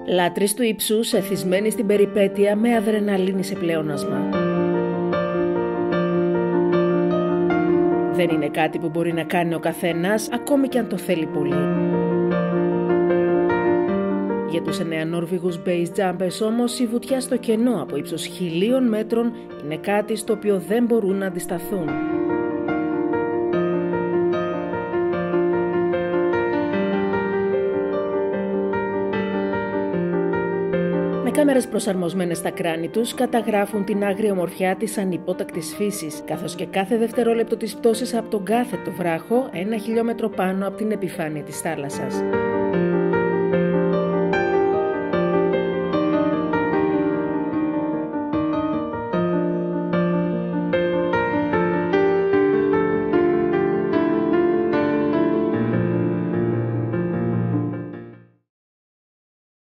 Λάτρεις του ύψους, εθισμένοι στην περιπέτεια με αδρεναλίνη σε πλεόνασμα. Δεν είναι κάτι που μπορεί να κάνει ο καθένας, ακόμη και αν το θέλει πολύ. Για τους 9 Νόρβηγους base jumpers όμως, η βουτιά στο κενό από ύψος 1000 μέτρων είναι κάτι στο οποίο δεν μπορούν να αντισταθούν. Με κάμερες προσαρμοσμένες στα κράνη τους, καταγράφουν την άγρια ομορφιά της ανυπότακτης φύσης, καθώς και κάθε δευτερόλεπτο της πτώσης από τον κάθετο βράχο 1 χιλιόμετρο πάνω από την επιφάνεια της θάλασσας.